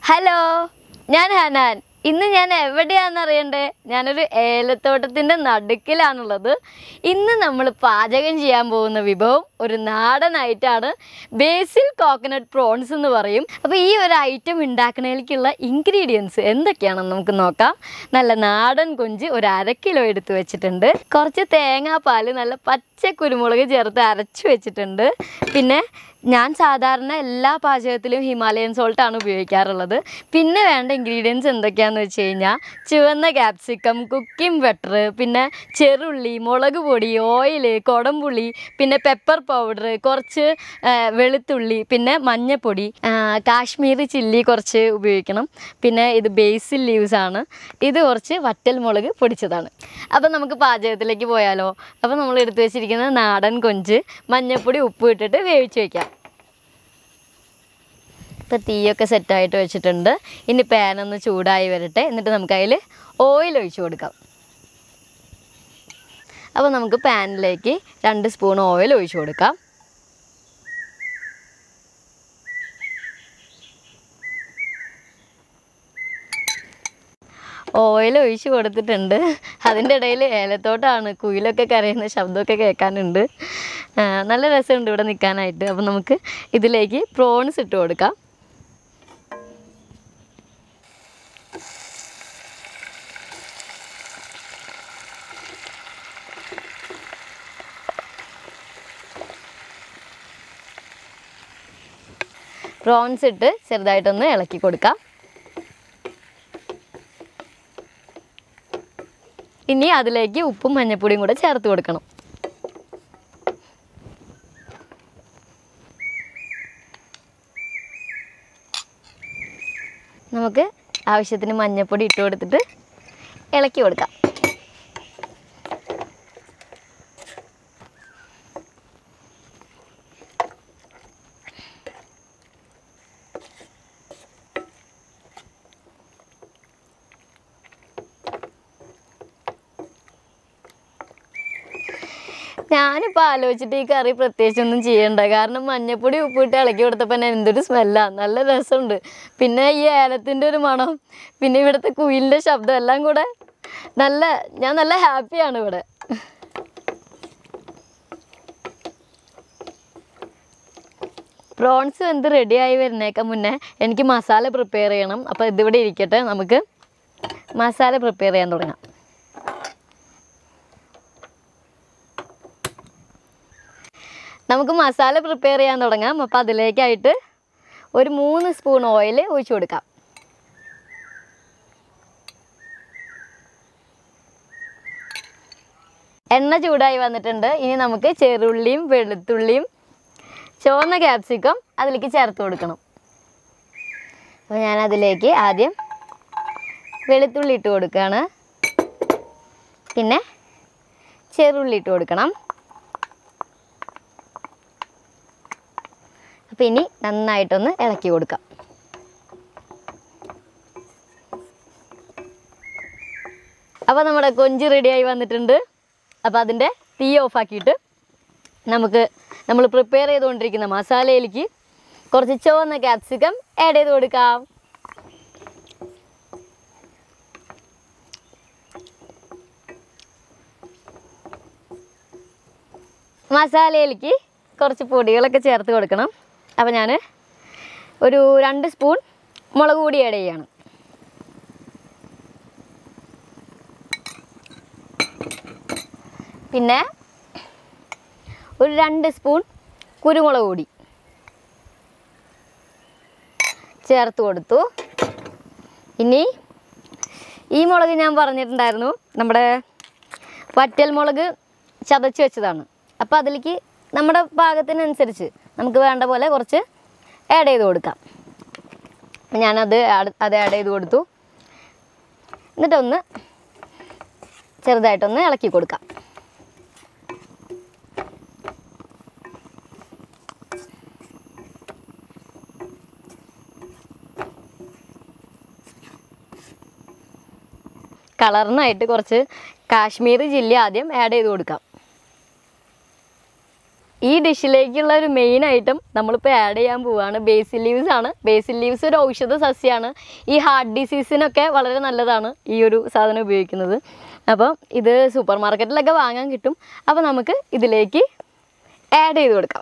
Hello, ഞാൻ ഹനാൻ. ഇന്ന് ഞാൻ എവിടെയാണെന്ന് അറിയണ്ടേ? ഞാനൊരു ഏലത്തോട്ടത്തിൻ്റെ നടുക്കിലാണുള്ളത്. ഇന്ന് നമ്മൾ പാചകം ചെയ്യാൻ പോകുന്ന വിഭവം ഒരു നാടൻ ഐറ്റമാണ്. ബേസിൽ കോക്കനട്ട് പ്രോൺസ് എന്ന് പറയും. അപ്പോൾ ഈ ഒരു ഐറ്റം ഉണ്ടാക്കുന്നതിലേക്കുള്ള ഇൻഗ്രീഡിയൻസ് എന്തൊക്കെയാണെന്ന് നമുക്ക് നോക്കാം. നല്ല നാടൻ കൊഞ്ച് ഒരു 1/2 കിലോ എടുത്ത് വെച്ചിട്ടുണ്ട്. കുറച്ച് തേങ്ങാപ്പാൽ നല്ല പച്ച കുരുമുളക് ചേർത്ത് അരച്ച് വെച്ചിട്ടുണ്ട്. പിന്നെ ഞാൻ സാധാരണ എല്ലാ പാചകത്തിലും ഹിമാലയൻ സോൾട്ടാണ് ഉപയോഗിക്കാറുള്ളത്. പിന്നെ വേണ്ട ഇൻഗ്രീഡിയൻസ് എന്തൊക്കെയാണെന്ന് വെച്ച് കഴിഞ്ഞാൽ ചുവന്ന ക്യാപ്സിക്കം, കുക്കിംഗ് ബട്ടർ, പിന്നെ ചെറുള്ളി, മുളക് പൊടി, ഓയിൽ, കൊടംപുളി, പിന്നെ പെപ്പർ പൗഡർ, കുറച്ച് വെളുത്തുള്ളി, പിന്നെ മഞ്ഞൾപ്പൊടി, കാശ്മീരി ചില്ലി കുറച്ച് ഉപയോഗിക്കണം. പിന്നെ ഇത് ബേസിൽ ലീവ്സ് ആണ്. ഇത് കുറച്ച് വറ്റൽ മുളക് പൊടിച്ചതാണ്. അപ്പോൾ നമുക്ക് പാചകത്തിലേക്ക് പോയാലോ? അപ്പോൾ നമ്മൾ എടുത്തു വെച്ചിരിക്കുന്ന നാടൻ കൊഞ്ച് മഞ്ഞൾപ്പൊടി ഉപ്പ് ഇട്ടിട്ട് വേവിച്ച് വയ്ക്കാം. ഇപ്പോൾ തീയൊക്കെ സെറ്റായിട്ട് വെച്ചിട്ടുണ്ട്. ഇനി പാനൊന്ന് ചൂടായി വരട്ടെ. എന്നിട്ട് നമുക്ക് അതിൽ ഓയിൽ ഒഴിച്ച് കൊടുക്കാം. അപ്പോൾ നമുക്ക് പാനിലേക്ക് 2 സ്പൂൺ ഓയിൽ ഒഴിച്ച് കൊടുക്കാം. ഓയിൽ ഒഴിച്ച് കൊടുത്തിട്ടുണ്ട്. അതിൻ്റെ ഇടയിൽ ഏലത്തോട്ടാണ്, കുയിലൊക്കെ കരയുന്ന ശബ്ദമൊക്കെ കേൾക്കാനുണ്ട്. നല്ല രസമുണ്ട് ഇവിടെ നിൽക്കാനായിട്ട്. അപ്പോൾ നമുക്ക് ഇതിലേക്ക് പ്രോൺസ് ഇട്ട് കൊടുക്കാം. പ്രോൺസ് ഇട്ട് ചെറുതായിട്ടൊന്ന് ഇളക്കി കൊടുക്കാം. ഇനി അതിലേക്ക് ഉപ്പും മഞ്ഞൾപ്പൊടിയും കൂടെ ചേർത്ത് കൊടുക്കണം. നമുക്ക് ആവശ്യത്തിന് മഞ്ഞൾപ്പൊടി ഇട്ട് കൊടുത്തിട്ട് ഇളക്കി കൊടുക്കാം. ഞാനിപ്പോൾ ആലോചിച്ചിട്ട് ഈ കറി പ്രത്യേകിച്ചൊന്നും ചെയ്യണ്ട. കാരണം മഞ്ഞൾപ്പൊടി ഉപ്പിട്ട് ഇളക്കി കൊടുത്തപ്പോൾ തന്നെ എന്തൊരു സ്മെല്ലാണ്, നല്ല രസമുണ്ട്. പിന്നെ ഈ ഏലത്തിൻ്റെ ഒരു മണം, പിന്നെ ഇവിടുത്തെ കുയിലിൻ്റെ ശബ്ദം എല്ലാം കൂടെ ഞാൻ നല്ല ഹാപ്പിയാണ് ഇവിടെ. പ്രോൺസ് വെന്ത് റെഡിയായി വരുന്നേക്കാൻ മുന്നേ എനിക്ക് മസാല പ്രിപ്പയർ ചെയ്യണം. അപ്പോൾ ഇതിവിടെ ഇരിക്കട്ടെ, നമുക്ക് മസാല പ്രിപ്പയർ ചെയ്യാൻ തുടങ്ങാം. നമുക്ക് മസാല പ്രിപ്പയർ ചെയ്യാൻ തുടങ്ങാം. അപ്പോൾ അതിലേക്കായിട്ട് ഒരു 3 സ്പൂൺ ഓയിൽ ഒഴിച്ച് കൊടുക്കാം. എണ്ണ ചൂടായി വന്നിട്ടുണ്ട്. ഇനി നമുക്ക് ചെറുള്ളിയും വെളുത്തുള്ളിയും ചുവന്ന ക്യാപ്സിക്കം അതിലേക്ക് ചേർത്ത് കൊടുക്കണം. അപ്പോൾ ഞാൻ അതിലേക്ക് ആദ്യം വെളുത്തുള്ളി ഇട്ട് കൊടുക്കുകയാണ്. പിന്നെ ചെറുള്ളി ഇട്ട് കൊടുക്കണം. അപ്പോൾ ഇനി നന്നായിട്ടൊന്ന് ഇളക്കി കൊടുക്കാം. അപ്പോൾ നമ്മുടെ കൊഞ്ച് റെഡിയായി വന്നിട്ടുണ്ട്. അപ്പോൾ അതിൻ്റെ തീ ഓഫാക്കിയിട്ട് നമ്മൾ പ്രിപ്പയർ ചെയ്തുകൊണ്ടിരിക്കുന്ന മസാലയിലേക്ക് കുറച്ച് ചുവന്ന ക്യാപ്സിക്കം ആഡ് ചെയ്ത് കൊടുക്കാം. മസാലയിലേക്ക് കുറച്ച് പൊടികളൊക്കെ ചേർത്ത് കൊടുക്കണം. അപ്പോൾ ഞാൻ ഒരു 2 സ്പൂൺ മുളക് പൊടി ആഡ് ചെയ്യാണ്. പിന്നെ ഒരു 2 സ്പൂൺ കുരുമുളക് പൊടി ചേർത്ത് കൊടുത്തു. ഇനി ഈ മുളക് ഞാൻ പറഞ്ഞിട്ടുണ്ടായിരുന്നു, നമ്മുടെ വറ്റൽ മുളക് ചതച്ച് വെച്ചതാണ്. അപ്പോൾ അതിലേക്ക് നമ്മുടെ പാകത്തിനനുസരിച്ച് നമുക്ക് വേണ്ട പോലെ കുറച്ച് ആഡ് ചെയ്ത് കൊടുക്കാം. ഞാനത് ആഡ് ചെയ്ത് കൊടുത്തു. എന്നിട്ടൊന്ന് ചെറുതായിട്ടൊന്ന് ഇളക്കി കൊടുക്കാം. കളറിനായിട്ട് കുറച്ച് കാശ്മീരി ചില്ലി ആദ്യം ആഡ് ചെയ്ത് കൊടുക്കാം. ഈ ഡിഷിലേക്കുള്ള ഒരു മെയിൻ ഐറ്റം നമ്മളിപ്പോൾ ആഡ് ചെയ്യാൻ പോവുകയാണ് ബേസിൽ ലീവ്സ് ആണ്. ബേസിൽ ലീവ്സ് ഒരു ഔഷധ സസ്യമാണ്. ഈ ഹാർട്ട് ഡിസീസിനൊക്കെ വളരെ നല്ലതാണ് ഈ ഒരു സാധനം ഉപയോഗിക്കുന്നത്. അപ്പോൾ ഇത് സൂപ്പർ മാർക്കറ്റിലൊക്കെ വാങ്ങാൻ കിട്ടും. അപ്പോൾ നമുക്ക് ഇതിലേക്ക് ആഡ് ചെയ്ത് കൊടുക്കാം.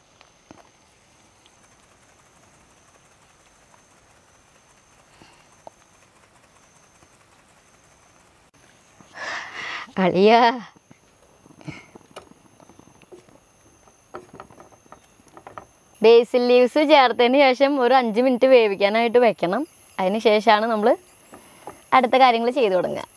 അളിയാ, ബേസിൽ ലീവ്സ് ചേർത്തതിന് ശേഷം ഒരു 5 മിനിറ്റ് വേവിക്കാനായിട്ട് വെക്കണം. അതിന് ശേഷമാണ് നമ്മൾ അടുത്ത കാര്യങ്ങൾ ചെയ്തു തുടങ്ങുക.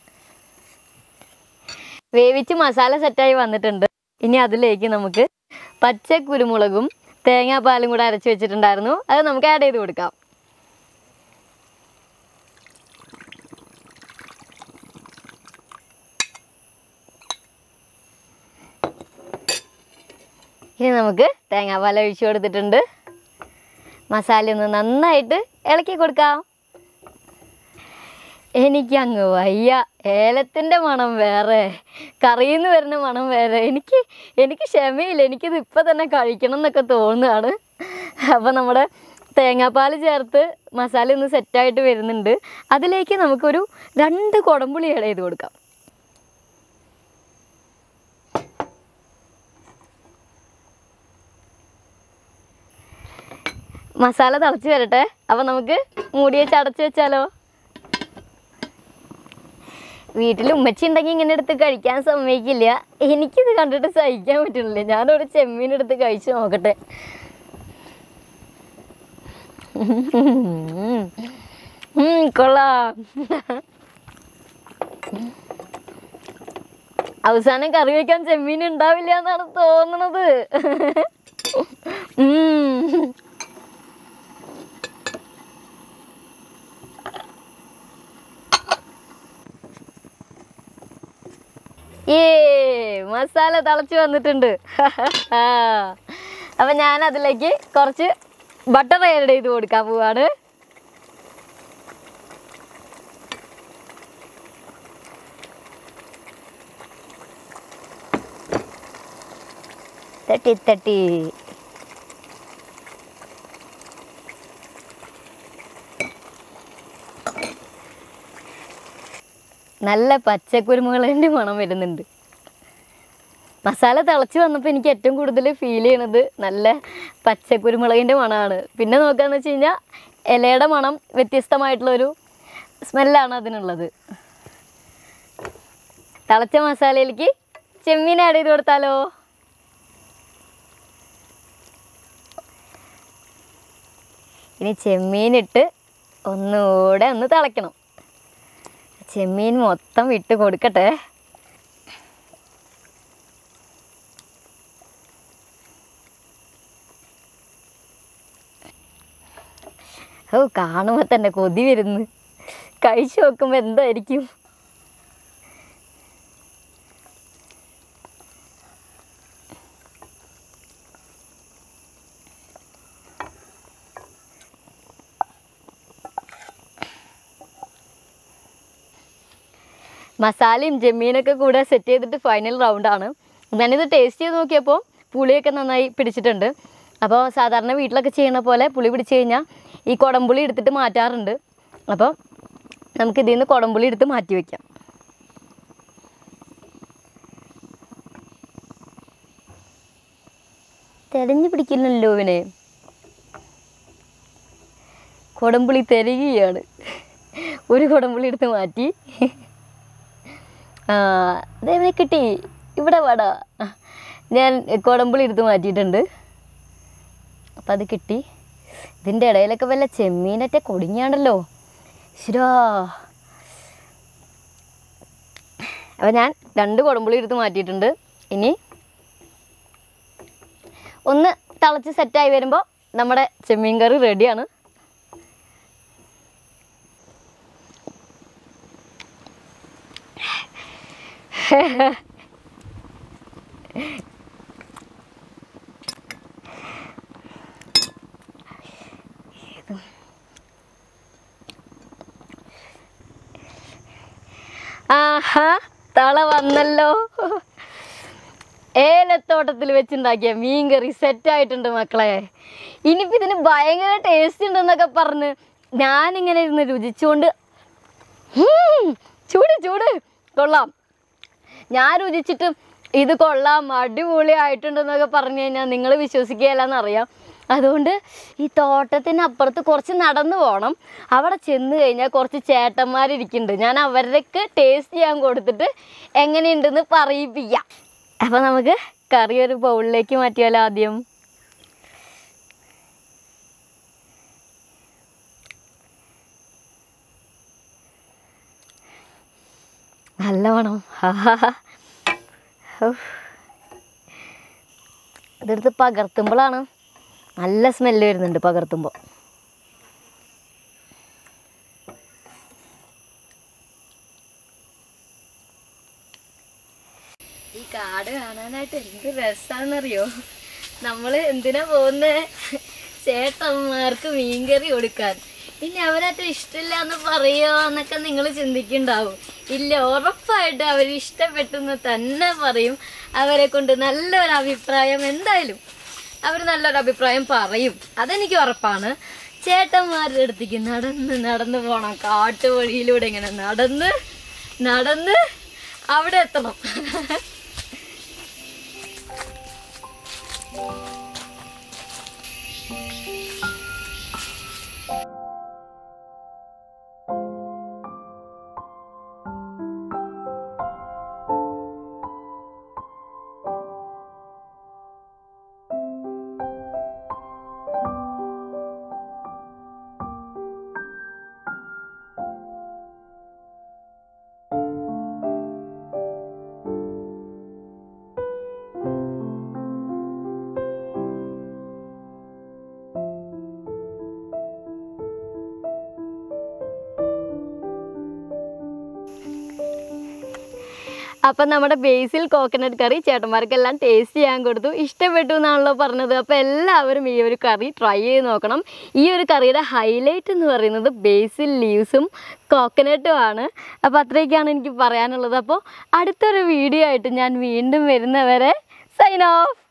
വേവിച്ച് മസാല സെറ്റായി വന്നിട്ടുണ്ട്. ഇനി അതിലേക്ക് നമുക്ക് പച്ച കുരുമുളകും തേങ്ങാപ്പാലും കൂടെ അരച്ച് വെച്ചിട്ടുണ്ടായിരുന്നു. അത് നമുക്ക് ആഡ് ചെയ്ത് കൊടുക്കാം. ഇനി നമുക്ക് തേങ്ങാപ്പാൽ ഒഴിച്ചു കൊടുത്തിട്ടുണ്ട്. മസാല ഒന്ന് നന്നായിട്ട് ഇളക്കി കൊടുക്കാം. എനിക്കങ്ങ് വയ്യ. ഏലത്തിൻ്റെ മണം വേറെ, കറിയിൽ നിന്ന് വരുന്ന മണം വേറെ. എനിക്ക് ക്ഷമയില്ല. എനിക്കിത് ഇപ്പം തന്നെ കഴിക്കണം എന്നൊക്കെ തോന്നുകയാണ്. അപ്പോൾ നമ്മുടെ തേങ്ങാപ്പാൽ ചേർത്ത് മസാല ഒന്ന് സെറ്റായിട്ട് വരുന്നുണ്ട്. അതിലേക്ക് നമുക്കൊരു 2 കുടംപുളി ആഡ് ചെയ്ത് കൊടുക്കാം. മസാല തിളച്ച് വരട്ടെ. അപ്പോൾ നമുക്ക് മൂടി വെച്ച് അടച്ച് വെച്ചാലോ. വീട്ടിൽ ഉമ്മച്ചി ഉണ്ടെങ്കിൽ ഇങ്ങനെ എടുത്ത് കഴിക്കാൻ സമ്മതിക്കില്ല. എനിക്കിത് കണ്ടിട്ട് സഹിക്കാൻ പറ്റുന്നില്ല. ഞാനൊരു ചെമ്മീൻ എടുത്ത് കഴിച്ച് നോക്കട്ടെ. കൊള്ളാം. അവസാനം കറി വയ്ക്കാൻ ചെമ്മീൻ ഉണ്ടാവില്ല എന്നാണ് തോന്നുന്നത്. മസാല തിളച്ച് വന്നിട്ടുണ്ട്. അപ്പം ഞാൻ അതിലേക്ക് കുറച്ച് ബട്ടർ ആഡ് ചെയ്ത് കൊടുക്കാൻ പോവാണ്. തട്ടി നല്ല പച്ചക്കുരുമുളകിൻ്റെ മണം വരുന്നുണ്ട്. മസാല തിളച്ച് വന്നപ്പോൾ എനിക്ക് ഏറ്റവും കൂടുതൽ ഫീൽ ചെയ്യണത് നല്ല പച്ചക്കുരുമുളകിൻ്റെ മണമാണ്. പിന്നെ നോക്കുകയെന്ന് വെച്ച് കഴിഞ്ഞാൽ ഇലയുടെ മണം വ്യത്യസ്തമായിട്ടുള്ളൊരു സ്മെല്ലാണ് അതിനുള്ളത്. തിളച്ച മസാലയിലേക്ക് ചെമ്മീൻ ആഡ് ചെയ്ത് കൊടുത്താലോ. ഇനി ചെമ്മീനിട്ട് ഒന്നുകൂടെ ഒന്ന് തിളയ്ക്കണം. ചെമ്മീൻ മൊത്തം വിട്ട് കൊടുക്കട്ടെ. ഓ, കാണുമ്പോൾ തന്നെ കൊതി വരുന്നു. കഴിച്ചു നോക്കുമ്പോൾ എന്തായിരിക്കും. മസാലയും ചെമ്മീനൊക്കെ കൂടെ സെറ്റ് ചെയ്തിട്ട് ഫൈനൽ റൗണ്ടാണ്. ഞാനിത് ടേസ്റ്റ് ചെയ്ത് നോക്കിയപ്പോൾ പുളിയൊക്കെ നന്നായി പിടിച്ചിട്ടുണ്ട്. അപ്പോൾ സാധാരണ വീട്ടിലൊക്കെ ചെയ്യണ പോലെ പുളി പിടിച്ച് കഴിഞ്ഞാൽ ഈ കുടംപുളി എടുത്തിട്ട് മാറ്റാറുണ്ട്. അപ്പോൾ നമുക്കിതിൽ നിന്ന് കുടംപുളി എടുത്ത് മാറ്റി വയ്ക്കാം. തെരഞ്ഞു പിടിക്കില്ലല്ലോ ഇവനെ. കുടംപുളി തിരയുകയാണ്. ഒരു കുടംപുളി എടുത്ത് മാറ്റി. അതേവനെ കിട്ടി. ഇവിടെ വാടാ. ഞാൻ കുടംപുളി എടുത്ത് മാറ്റിയിട്ടുണ്ട്. അപ്പം അത് കിട്ടി. ഇതിൻ്റെ ഇടയിലൊക്കെ വല്ല ചെമ്മീനൊക്കെ കൊടിഞ്ഞാണ്ടല്ലോ. ശരാ. അപ്പം ഞാൻ 2 കുടംപുളി എടുത്ത് മാറ്റിയിട്ടുണ്ട്. ഇനി ഒന്ന് തിളച്ച് സെറ്റായി വരുമ്പോൾ നമ്മുടെ ചെമ്മീൻ കറി റെഡിയാണ്. ആഹാ, തള വന്നല്ലോ. ഏലത്തോട്ടത്തിൽ വെച്ചുണ്ടാക്കിയ മീൻകറി സെറ്റായിട്ടുണ്ട് മക്കളെ. ഇനിയിപ്പോൾ ഇതിന് ഭയങ്കര ടേസ്റ്റ് ഉണ്ടെന്നൊക്കെ പറഞ്ഞ് ഞാനിങ്ങനെ ഇരുന്ന് രുചിച്ചുകൊണ്ട് ചൂട് ചൂട് കൊള്ളാം. ഞാൻ രുചിച്ചിട്ട് ഇത് കൊള്ളാം അടിപൊളിയായിട്ടുണ്ടെന്നൊക്കെ പറഞ്ഞു കഴിഞ്ഞാൽ നിങ്ങൾ വിശ്വസിക്കുകയില്ലെന്നറിയാം. അതുകൊണ്ട് ഈ തോട്ടത്തിനപ്പുറത്ത് കുറച്ച് നടന്നു പോകണം. അവിടെ ചെന്ന് കഴിഞ്ഞാൽ കുറച്ച് ചേട്ടന്മാരിരിക്കുന്നുണ്ട്. ഞാൻ അവരുടെയൊക്കെ ടേസ്റ്റ് ചെയ്യാൻ കൊടുത്തിട്ട് എങ്ങനെയുണ്ടെന്ന് പറയിപ്പിക്കാം. അപ്പോൾ നമുക്ക് കറി ഒരു ബൗളിലേക്ക് മാറ്റിയാലോ. ആദ്യം നല്ല മണം. ഇതെടുത്ത് പകർത്തുമ്പോഴാണ് നല്ല സ്മെല്ല് വരുന്നുണ്ട്. പകർത്തുമ്പോൾ ഈ കാട് കാണാനായിട്ട് എന്ത് രസമാണെന്നറിയോ. നമ്മൾ എന്തിനാ പോകുന്നത്? ചേട്ടന്മാർക്ക് മീൻകറി കൊടുക്കാൻ. ഇനി അവരേറ്റ ഇഷ്ടമില്ല എന്ന് പറയുമോ എന്നൊക്കെ നിങ്ങൾ ചിന്തിക്കുന്നുണ്ടാവും. ഇല്ല, ഉറപ്പായിട്ട് അവർ ഇഷ്ടപ്പെട്ടെന്ന് തന്നെ പറയും. അവരെ കൊണ്ട് നല്ലൊരു അഭിപ്രായം എന്തായാലും അവർ നല്ലൊരു അഭിപ്രായം പറയും, അതെനിക്ക് ഉറപ്പാണ്. ചേട്ടന്മാരുടെ അടുത്തേക്ക് നടന്ന് പോകണം. കാട്ടുവഴിയിലൂടെ ഇങ്ങനെ നടന്ന് അവിടെ എത്തണം. അപ്പം നമ്മുടെ ബേസിൽ കോക്കനട്ട് കറി ചേട്ടന്മാർക്കെല്ലാം ടേസ്റ്റ് ചെയ്യാൻ കൊടുത്തു. ഇഷ്ടപ്പെട്ടു എന്നാണല്ലോ പറഞ്ഞത്. അപ്പോൾ എല്ലാവരും ഈ ഒരു കറി ട്രൈ ചെയ്ത് നോക്കണം. ഈ ഒരു കറിയുടെ ഹൈലൈറ്റ് എന്ന് പറയുന്നത് ബേസിൽ ലീവ്സും കോക്കനട്ടും ആണ്. അപ്പോൾ അത്രയൊക്കെയാണ് എനിക്ക് പറയാനുള്ളത്. അപ്പോൾ അടുത്തൊരു വീഡിയോ ആയിട്ട് ഞാൻ വീണ്ടും വരുന്നവരെ സൈൻ ഓഫ്.